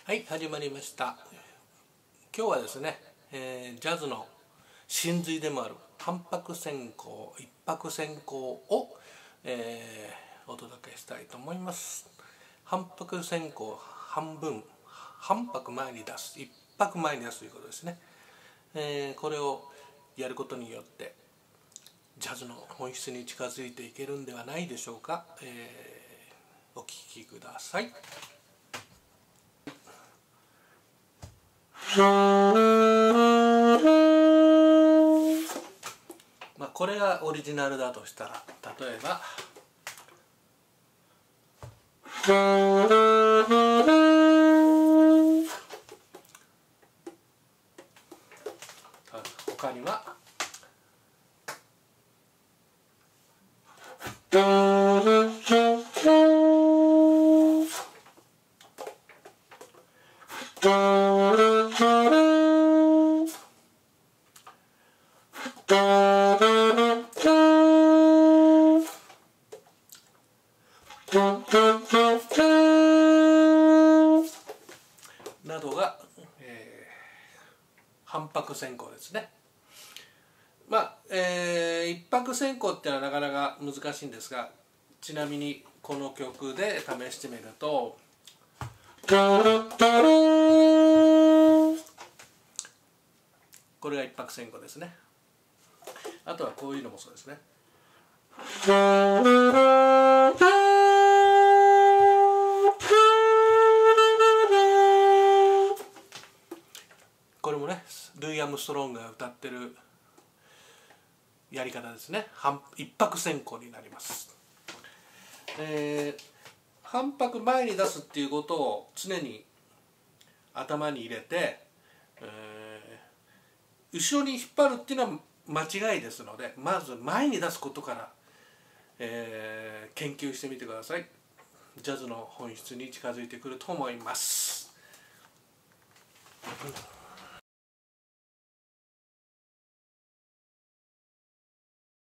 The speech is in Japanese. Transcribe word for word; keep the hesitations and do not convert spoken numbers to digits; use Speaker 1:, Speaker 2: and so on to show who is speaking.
Speaker 1: はい、始まりました。今日はですね、えー、ジャズの真髄でもある反拍線香、一拍線香を、えー、お届けしたいと思います。反拍線香半分、半拍前に出す、一拍前に出すということですね。えー、これをやることによってジャズの本質に近づいていけるんではないでしょうか。えー、お聴きください。まあこれがオリジナルだとしたら、例えば他にはなどが、えー、反拍線香ですね。まあ、えー、一拍線香っていうのはなかなか難しいんですが、ちなみにこの曲で試してみるとこれが一拍線香ですね。あとはこういうのもそうですね。これもね、ルイ・アームストロングが歌ってるやり方ですね。一拍線香になります。えー、反拍前に出すっていうことを常に頭に入れて、えー、後ろに引っ張るっていうのは間違いですので、まず前に出すことから、えー、研究してみてください。ジャズの本質に近づいてくると思います。